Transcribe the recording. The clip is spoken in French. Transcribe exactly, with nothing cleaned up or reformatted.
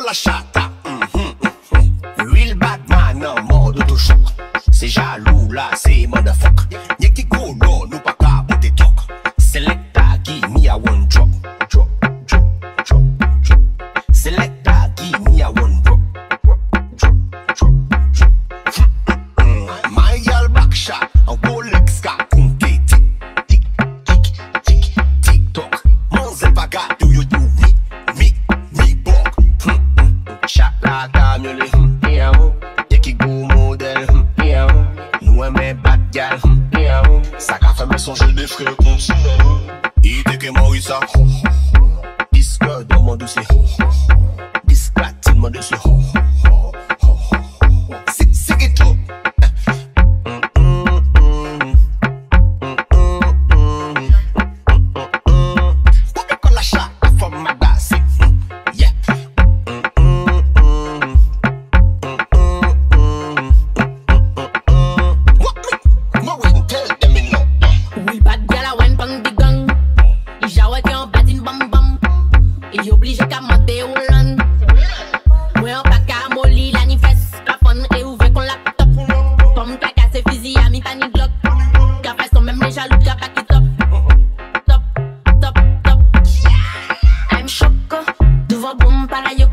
Kalash. Real bad man en mode auto-choc. C'est jaloux là, c'est motherfuck. Y'a qui go non, nous pas qu'à botter talk. Selecta, give me a one drop. Drop, drop, drop, drop. Selecta, give me a one drop. Drop, drop, drop, drop. My girl back shot, a Rolex got kunke tick, tick, tick, tick, tick tock. Manzel baga, do you do me, me, me bok. Shot la camionne, yeah. Y'a qui go modèle, yeah. Nous aimons bad gal, yeah. Ça qu'a fait me songer des frères comme ça. Il était que Maurice ça. Disque dans mon dossier. Disque platine mon dossier. C'est c'est que tout. Il oblige qu'à monter au land. Moi en pas qu'à molly la ni fesse. La fun est ouvert qu'on laptop. Comme caca c'est fusil à mi panique glock. Qu'a fait son même les jaloux qu'a pas qui top. Top, top, top. I'm choco. Devant boum par la yo.